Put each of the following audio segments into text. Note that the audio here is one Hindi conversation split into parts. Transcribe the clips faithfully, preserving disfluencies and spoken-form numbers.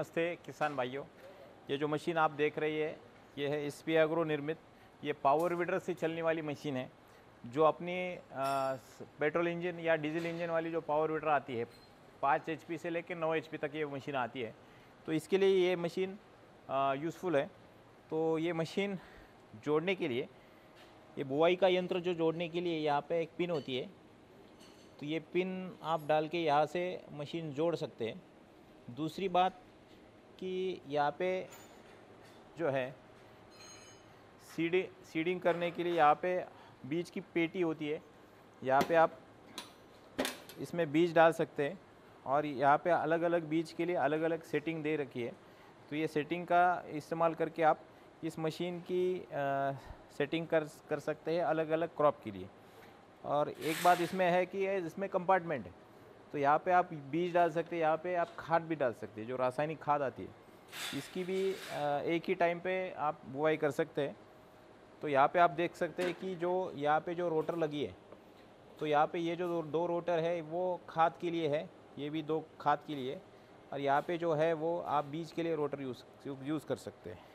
नमस्ते किसान भाइयों, ये जो मशीन आप देख रही है ये है एसपी एग्रो निर्मित, ये पावर वीडर से चलने वाली मशीन है। जो अपनी आ, पेट्रोल इंजन या डीजल इंजन वाली जो पावर वीडर आती है पाँच एचपी से लेकर नौ एचपी तक ये मशीन आती है, तो इसके लिए ये मशीन यूज़फुल है। तो ये मशीन जोड़ने के लिए, ये बुआई का यंत्र जो जोड़ने के लिए यहाँ पे एक पिन होती है, तो ये पिन आप डाल के यहाँ से मशीन जोड़ सकते हैं। दूसरी बात कि यहाँ पे जो है सीडिंग सीडिंग करने के लिए यहाँ पे बीज की पेटी होती है, यहाँ पे आप इसमें बीज डाल सकते हैं और यहाँ पे अलग अलग बीज के लिए अलग अलग सेटिंग दे रखी है। तो ये सेटिंग का इस्तेमाल करके आप इस मशीन की आ, सेटिंग कर कर सकते हैं अलग अलग क्रॉप के लिए। और एक बात इसमें है कि इसमें कंपार्टमेंट है, तो यहाँ पे आप बीज डाल सकते हैं, यहाँ पे आप खाद भी डाल सकते हैं, जो रासायनिक खाद आती है इसकी भी एक ही टाइम पे आप बुआई कर सकते हैं। तो यहाँ पे आप देख सकते हैं कि जो यहाँ पे जो रोटर लगी है, तो यहाँ पे ये जो दो, दो रोटर है वो खाद के लिए है, ये भी दो खाद के लिए, और यहाँ पे जो है वो आप बीज के लिए रोटर यूज़ यूज़ कर सकते हैं।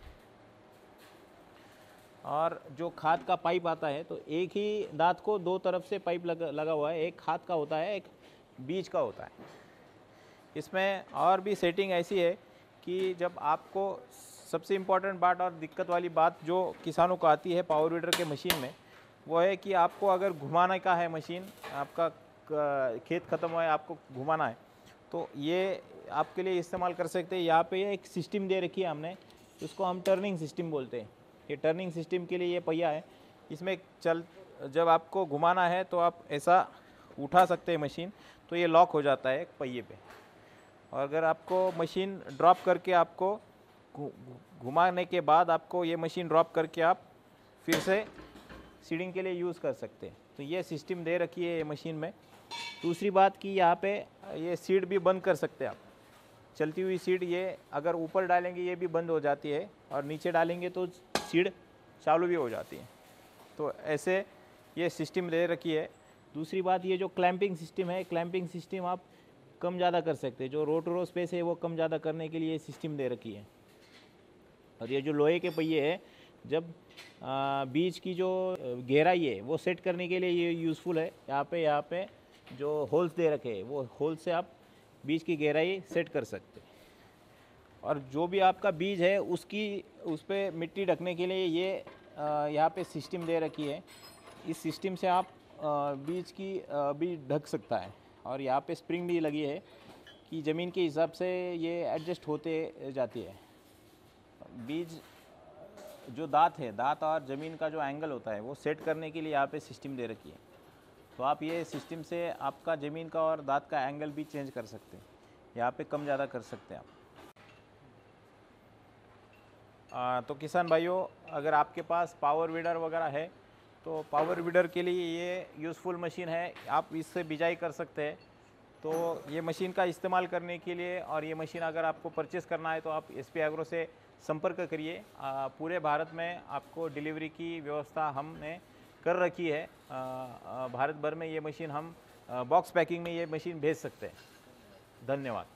और जो खाद का पाइप आता है, तो एक ही दांत को दो तरफ से पाइप लगा लगा हुआ है, एक खाद का होता है, एक बीज का होता है। इसमें और भी सेटिंग ऐसी है कि जब आपको सबसे इम्पॉर्टेंट बात और दिक्कत वाली बात जो किसानों को आती है पावर वीडर के मशीन में, वो है कि आपको अगर घुमाने का है मशीन, आपका खेत ख़त्म हुआ है, आपको घुमाना है, तो ये आपके लिए इस्तेमाल कर सकते हैं। यहाँ पे एक सिस्टम दे रखी है हमने, उसको हम टर्निंग सिस्टम बोलते हैं। ये टर्निंग सिस्टम के लिए ये पहिया है, इसमें चल जब आपको घुमाना है तो आप ऐसा उठा सकते हैं मशीन, तो ये लॉक हो जाता है एक पहिए पे। और अगर आपको मशीन ड्रॉप करके आपको घुमाने के बाद आपको ये मशीन ड्रॉप करके आप फिर से सीडिंग के लिए यूज़ कर सकते हैं। तो ये सिस्टम दे रखी है ये मशीन में। दूसरी बात कि यहाँ पे ये सीड भी बंद कर सकते हैं आप, चलती हुई सीड ये अगर ऊपर डालेंगे ये भी बंद हो जाती है, और नीचे डालेंगे तो सीड चालू भी हो जाती है। तो ऐसे ये सिस्टम दे रखी है। दूसरी बात, ये जो क्लैंपिंग सिस्टम है, क्लैंपिंग सिस्टम आप कम ज़्यादा कर सकते हैं, जो रोटरो स्पेस है वो कम ज़्यादा करने के लिए ये सिस्टम दे रखी है। और ये जो लोहे के पहिए है, जब आ, बीज की जो गहराई है वो सेट करने के लिए ये यूज़फुल है। यहाँ पे यहाँ पे जो होल्स दे रखे हैं, वो होल से आप बीज की गहराई सेट कर सकते हैं। और जो भी आपका बीज है उसकी उस पर मिट्टी ढकने के लिए ये यहाँ पे सिस्टम दे रखी है। इस सिस्टम से आप बीज की बीज ढक सकता है। और यहाँ पे स्प्रिंग भी लगी है कि ज़मीन के हिसाब से ये एडजस्ट होते जाती है। बीज जो दांत है, दांत और ज़मीन का जो एंगल होता है वो सेट करने के लिए यहाँ पे सिस्टम दे रखी है। तो आप ये सिस्टम से आपका ज़मीन का और दांत का एंगल भी चेंज कर सकते हैं, यहाँ पे कम ज़्यादा कर सकते हैं आप। आ, तो किसान भाइयों, अगर आपके पास पावर वीडर वगैरह है तो पावर वीडर के लिए ये यूज़फुल मशीन है, आप इससे बिजाई कर सकते हैं। तो ये मशीन का इस्तेमाल करने के लिए, और ये मशीन अगर आपको परचेज़ करना है तो आप एसपी एग्रो से संपर्क करिए। पूरे भारत में आपको डिलीवरी की व्यवस्था हमने कर रखी है। आ, आ, भारत भर में ये मशीन हम बॉक्स पैकिंग में ये मशीन भेज सकते हैं। धन्यवाद।